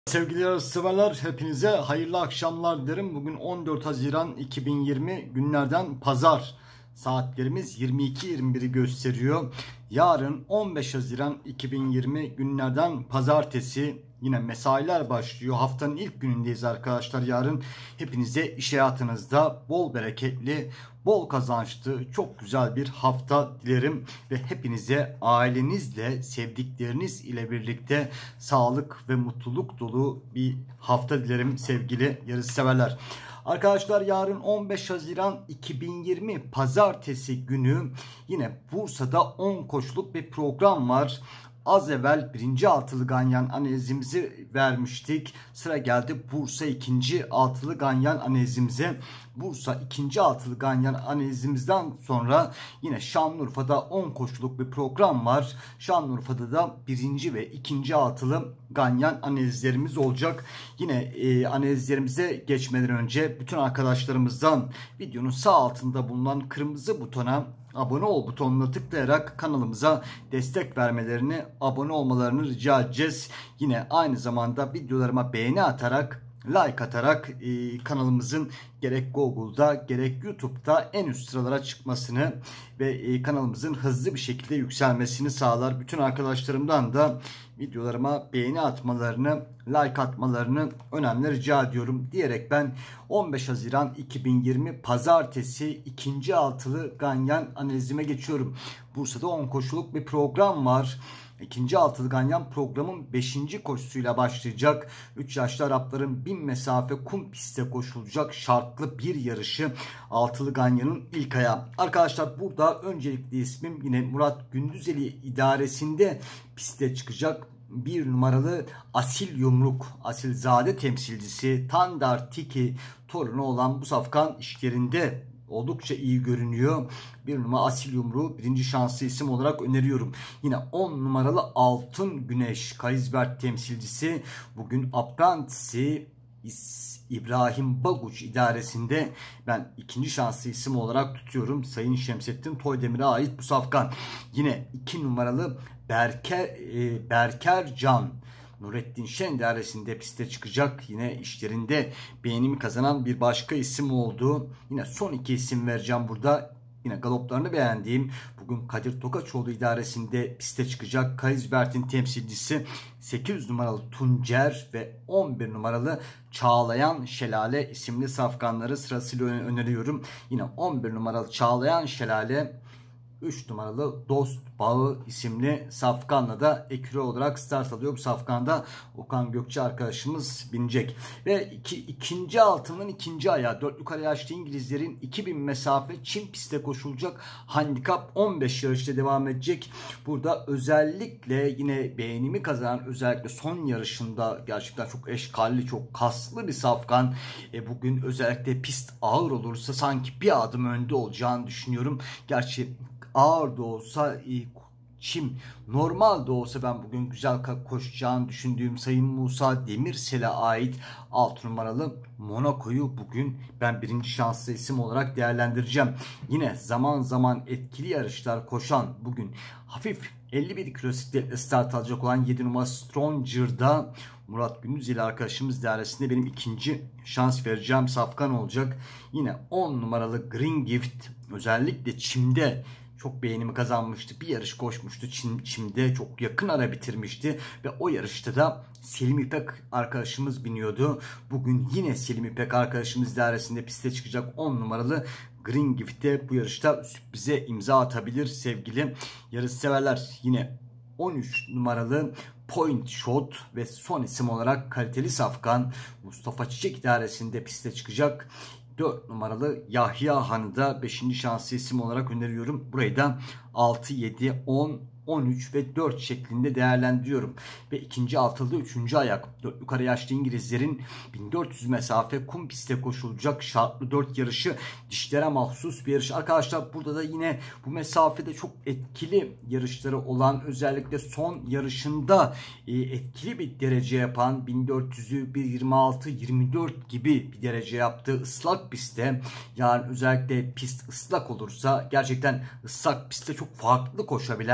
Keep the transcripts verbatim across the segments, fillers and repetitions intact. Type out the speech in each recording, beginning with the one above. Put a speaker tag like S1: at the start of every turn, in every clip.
S1: Sevgili yarışseverler, hepinize hayırlı akşamlar dilerim. Bugün on dört Haziran iki bin yirmi günlerden pazar. Saatlerimiz yirmi iki yirmi biri gösteriyor. Yarın on beş Haziran iki bin yirmi günlerden pazartesi. Yine mesailer başlıyor. Haftanın ilk günündeyiz arkadaşlar. Yarın hepinize iş hayatınızda bol bereketli, bol kazançlı, çok güzel bir hafta dilerim. Ve hepinize ailenizle, sevdikleriniz ile birlikte sağlık ve mutluluk dolu bir hafta dilerim sevgili yarışseverler. Arkadaşlar yarın on beş Haziran iki bin yirmi pazartesi günü yine Bursa'da on koşuluk bir program var. Az evvel birinci altılı ganyan analizimizi vermiştik. Sıra geldi Bursa ikinci altılı ganyan analizimize. Bursa ikinci altılı ganyan analizimizden sonra yine Şanlıurfa'da on koşuluk bir program var. Şanlıurfa'da da birinci ve ikinci altılı ganyan analizlerimiz olacak. Yine e, analizlerimize geçmeden önce bütün arkadaşlarımızdan videonun sağ altında bulunan kırmızı butona abone ol butonuna tıklayarak kanalımıza destek vermelerini, abone olmalarını rica edeceğiz. Yine aynı zamanda videolarıma beğeni atarak, like atarak e, kanalımızın gerek Google'da gerek YouTube'da en üst sıralara çıkmasını ve e, kanalımızın hızlı bir şekilde yükselmesini sağlar. Bütün arkadaşlarımdan da videolarıma beğeni atmalarını, like atmalarını önemli rica ediyorum diyerek ben on beş Haziran iki bin yirmi pazartesi ikinci altılı ganyan analizime geçiyorum. Bursa'da on koşuluk bir program var. İkinci altılı ganyan programın beşinci koşusuyla başlayacak. üç yaşlı Arapların bin mesafe kum pistte koşulacak şartlı bir yarışı altılı ganyanın ilk ayağı. Arkadaşlar burada öncelikli ismim yine Murat Gündüzeli idaresinde piste çıkacak. Bir numaralı Asil Yumruk, Asilzade temsilcisi Tandar Tiki torunu olan bu safkan işlerinde oldukça iyi görünüyor. Bir numara Asil Yumruğu birinci şanslı isim olarak öneriyorum. Yine on numaralı Altın Güneş Kaysbert temsilcisi. Bugün Aprantisi İbrahim Baguç idaresinde ben ikinci şanslı isim olarak tutuyorum. Sayın Şemsettin Toydemir'e ait bu safkan. Yine iki numaralı Berker, e, Berker Can Nurettin Şen idaresinde piste çıkacak. Yine işlerinde beğenimi kazanan bir başka isim oldu. Yine son iki isim vereceğim burada. Yine galoplarını beğendiğim bugün Kadir Tokaçoğlu idaresinde piste çıkacak. Kaysbert'in temsilcisi sekiz numaralı Tuncer ve on bir numaralı Çağlayan Şelale isimli safkanları sırasıyla öneriyorum. Yine on bir numaralı Çağlayan Şelale, üç numaralı Dost Bağı isimli safkanla da ekürü olarak start alıyor. Bu safkanda Okan Gökçe arkadaşımız binecek. Ve iki, ikinci altının ikinci ayağı dört yukarı yaşlı İngilizlerin iki bin mesafe Çin pistte koşulacak. Handikap on beş yarışta devam edecek. Burada özellikle yine beğenimi kazanan özellikle son yarışında gerçekten çok eşkalli, çok kaslı bir safkan. E, bugün özellikle pist ağır olursa sanki bir adım önde olacağını düşünüyorum. Gerçi ağır da olsa, çim normal de olsa ben bugün güzel koşacağını düşündüğüm Sayın Musa Demirsel'e ait altı numaralı Monaco'yu bugün ben birinci şanslı isim olarak değerlendireceğim. Yine zaman zaman etkili yarışlar koşan bugün hafif elli bir kilo sikletle start alacak olan yedi numara Stronger'da Murat Gündüzeli arkadaşımız dairesinde benim ikinci şans vereceğim safkan olacak. Yine on numaralı Green Gift özellikle çimde çok beğenimi kazanmıştı. Bir yarış koşmuştu. Çim, çimde çok yakın ara bitirmişti. Ve o yarışta da Selim İpek arkadaşımız biniyordu. Bugün yine Selim İpek arkadaşımız dairesinde piste çıkacak on numaralı Green Gift'te bu yarışta sürprize imza atabilir sevgili yarışseverler. Yine on üç numaralı Point Shot ve son isim olarak kaliteli safkan Mustafa Çiçek idaresinde piste çıkacak. dört numaralı Yahya Han'ı da beşinci şanslı isim olarak öneriyorum. Burayı da altı, yedi, on, on üç ve dört şeklinde değerlendiriyorum. Ve ikinci altılı üçüncü ayak dört yukarı yaşlı İngilizlerin bin dört yüz mesafe kum pistte koşulacak şartlı dört yarışı dişlere mahsus bir yarış. Arkadaşlar burada da yine bu mesafede çok etkili yarışları olan özellikle son yarışında e, etkili bir derece yapan bin dört yüzü bir yirmi altı yirmi dört gibi bir derece yaptığı ıslak pistte, yani özellikle pist ıslak olursa gerçekten ıslak pistte çok farklı koşabilen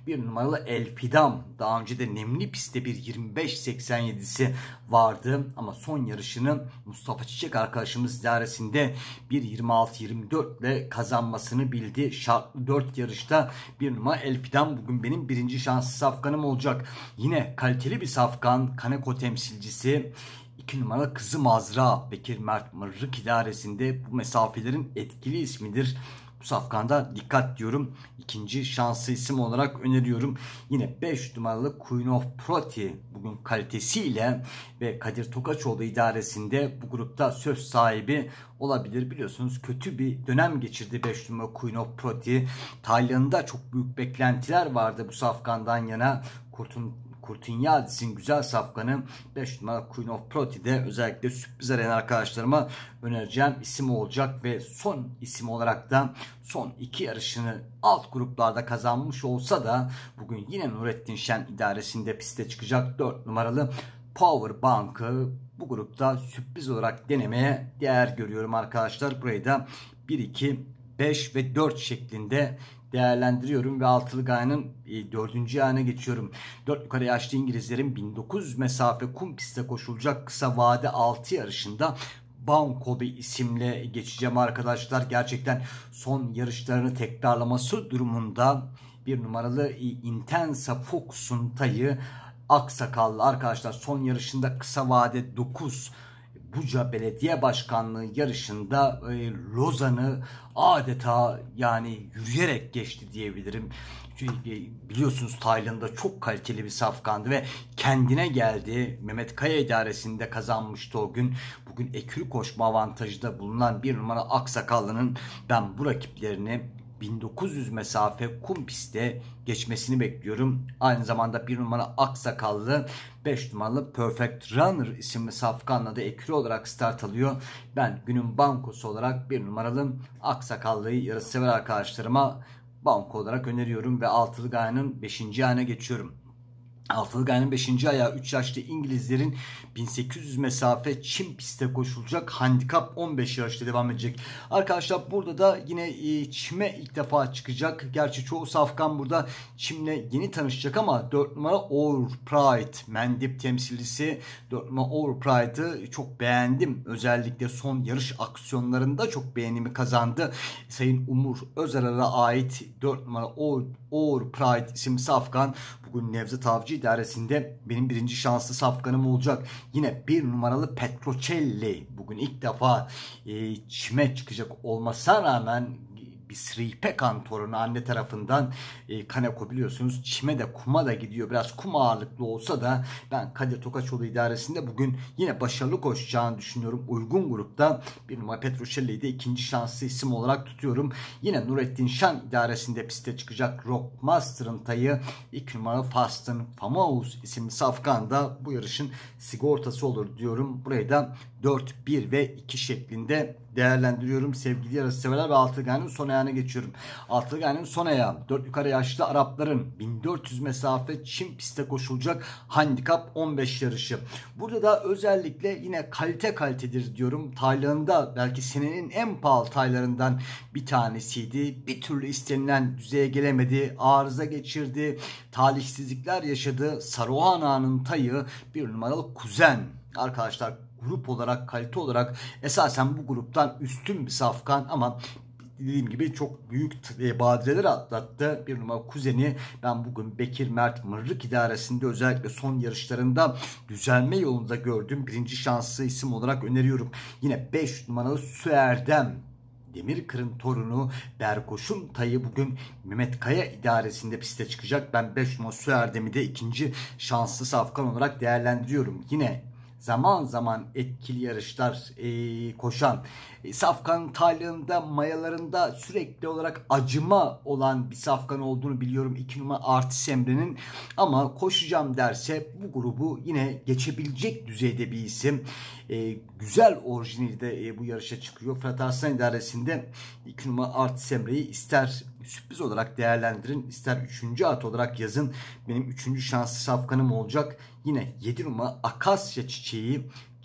S1: bir numaralı Elfidam. Daha önce de Nemli pistte bir yirmi beş seksen yedisi vardı. Ama son yarışını Mustafa Çiçek arkadaşımız idaresinde bir yirmi altı yirmi dört ile kazanmasını bildi. Şartlı dört yarışta bir numara Elfidam bugün benim birinci şanslı safkanım olacak. Yine kaliteli bir safkan, Kaneko temsilcisi iki numaralı Kızım Azra, Bekir Mert Mırrık idaresinde bu mesafelerin etkili ismidir. Bu safkanda dikkat diyorum. İkinci şanslı isim olarak öneriyorum. Yine beş numaralı Queen of Proti bugün kalitesiyle ve Kadir Tokaçoğlu idaresinde bu grupta söz sahibi olabilir. Biliyorsunuz kötü bir dönem geçirdi beş numaralı Queen of Proti. Tayland'da çok büyük beklentiler vardı bu safkandan yana. Kurtun Kurtinyadis'in güzel safkanı beş numara Queen of Proti'de özellikle sürpriz arayan arkadaşlarıma önereceğim isim olacak ve son isim olarak da son iki yarışını alt gruplarda kazanmış olsa da bugün yine Nurettin Şen idaresinde piste çıkacak dört numaralı Power Bank'ı bu grupta sürpriz olarak denemeye değer görüyorum arkadaşlar. Burayı da bir iki beş ve dört şeklinde değerlendiriyorum ve altılı gayenin dördüncü ayağına geçiyorum. dört yukarı yaşlı İngilizlerin bin dokuz yüz mesafe kum pistte koşulacak kısa vade altı yarışında Banco bir isimle geçeceğim arkadaşlar. Gerçekten son yarışlarını tekrarlaması durumunda bir numaralı Intensa Fox'un tayı aksakallı arkadaşlar. Son yarışında kısa vade dokuz Buca Belediye Başkanlığı yarışında e, Lozan'ı adeta yani yürüyerek geçti diyebilirim. Çünkü biliyorsunuz Tayland'da çok kaliteli bir safkandı ve kendine geldi. Mehmet Kaya idaresinde kazanmıştı o gün. Bugün ekürü koşma avantajında bulunan bir numara Aksakallı'nın ben bu rakiplerini bin dokuz yüz mesafe kum pistte geçmesini bekliyorum. Aynı zamanda bir numara Aksakallı, beş numaralı Perfect Runner isimli safkanla da ekürü olarak start alıyor. Ben günün bankosu olarak bir numaralı Aksakallı'yı yarışsever arkadaşlarıma banko olarak öneriyorum ve altılı gayenin beşinci ayağına geçiyorum. Altılı gayenin beşinci ayağı üç yaşlı İngilizlerin bin sekiz yüz mesafe çim pistte koşulacak handikap on beş yarışta devam edecek. Arkadaşlar burada da yine çime ilk defa çıkacak. Gerçi çoğu safkan burada çimle yeni tanışacak ama dört numara Our Pride Mendip temsilcisi dört numara Our Pride'ı çok beğendim. Özellikle son yarış aksiyonlarında çok beğenimi kazandı. Sayın Umur Özerar'a ait dört numara Our, Our Pride isimli safkan bugün Nevzat Avcı idaresinde benim birinci şanslı safkanım olacak. Yine bir numaralı Petrocelli bugün ilk defa e, çime çıkacak olmasına rağmen bir Sri Pekan torunu anne tarafından e, Kaneko biliyorsunuz çime de kuma da gidiyor. Biraz kum ağırlıklı olsa da ben Kadir Tokaçoğlu idaresinde bugün yine başarılı koşacağını düşünüyorum. Uygun grupta bir numara Petrocelli'yi de ikinci şanslı isim olarak tutuyorum. Yine Nurettin Şen idaresinde piste çıkacak Rockmaster'ın tayı iki numara Fast and Famous isimli safkan da bu yarışın sigortası olur diyorum. Burayı da dört, bir ve iki şeklinde değerlendiriyorum. Sevgili yarışseverler ve altılı gayenin son ayağına geçiyorum. Altılı gayenin son ayağı dört yukarı yaşlı Arapların bin dört yüz mesafe çim pistte koşulacak handikap on beş yarışı. Burada da özellikle yine kalite kalitedir diyorum. Taylarında belki senenin en pahalı taylarından bir tanesiydi. Bir türlü istenilen düzeye gelemedi. Arıza geçirdi. Talihsizlikler yaşadı. Saruhan Ağa'nın tayı bir numaralı Kuzen. Arkadaşlar grup olarak, kalite olarak esasen bu gruptan üstün bir safkan ama dediğim gibi çok büyük badireler atlattı. Bir numara Kuzeni ben bugün Bekir Mert Mırrık idaresinde özellikle son yarışlarında düzelme yolunda gördüm. Birinci şanslı isim olarak öneriyorum. Yine beş numaralı Süerdem. Demirkır'ın torunu Berkoş'un tayı bugün Mehmet Kaya idaresinde piste çıkacak. Ben beş numara Süerdem'i de ikinci şanslı safkan olarak değerlendiriyorum. Yine zaman zaman etkili yarışlar e, koşan e, safkan taylığında mayalarında sürekli olarak acıma olan bir safkan olduğunu biliyorum. iki numara Artis Emre'nin ama koşacağım derse bu grubu yine geçebilecek düzeyde bir isim. E, güzel orijinali de e, bu yarışa çıkıyor. Fırat Arslan idaresinde iki numara Artis Emre'yi ister sürpriz olarak değerlendirin, ister üçüncü at olarak yazın. Benim üçüncü şanslı safkanım olacak. Yine yedi numara Akasya Çiçeği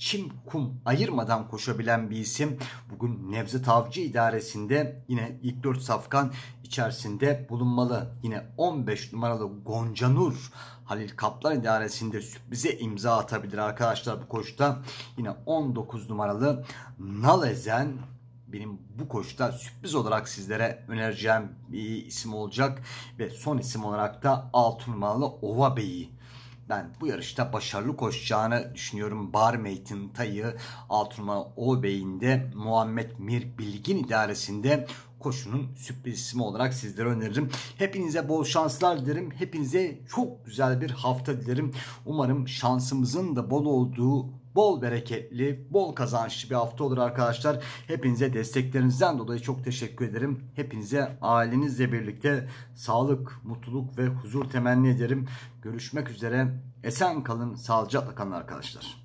S1: çim kum ayırmadan koşabilen bir isim. Bugün Nevzat Avcı idaresinde yine ilk dört safkan içerisinde bulunmalı. Yine on beş numaralı Goncanur Halil Kaplan idaresinde sürprize imza atabilir arkadaşlar bu koşuda. Yine on dokuz numaralı Nalezen benim bu koşuda sürpriz olarak sizlere önereceğim bir isim olacak. Ve son isim olarak da altı numaralı Ova Bey'i ben bu yarışta başarılı koşacağını düşünüyorum. Barmate'in tayı altı numaralı Ova Bey'in de Muhammed Mir Bilgin idaresinde koşunun sürpriz ismi olarak sizlere öneririm. Hepinize bol şanslar dilerim. Hepinize çok güzel bir hafta dilerim. Umarım şansımızın da bol olduğu, bol bereketli, bol kazançlı bir hafta olur arkadaşlar. Hepinize desteklerinizden dolayı çok teşekkür ederim. Hepinize ailenizle birlikte sağlık, mutluluk ve huzur temenni ederim. Görüşmek üzere. Esen kalın, sağlıcakla kalın arkadaşlar.